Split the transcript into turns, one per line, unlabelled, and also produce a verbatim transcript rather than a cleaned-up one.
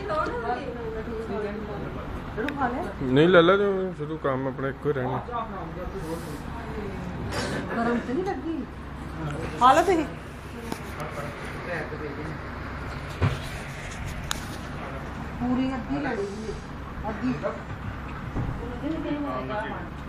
नहीं ले ला जो शुरू काम अपने एक रहना
गरम से नहीं लगी हालत है पूरी अद्धी लड़ी अद्धी